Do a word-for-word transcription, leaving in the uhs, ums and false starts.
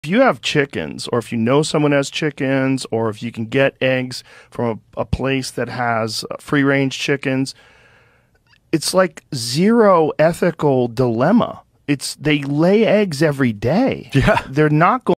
if you have chickens, or if you know someone has chickens, or if you can get eggs from a, a place that has free range chickens, it's like zero ethical dilemma. It's they lay eggs every day. Yeah. They're not going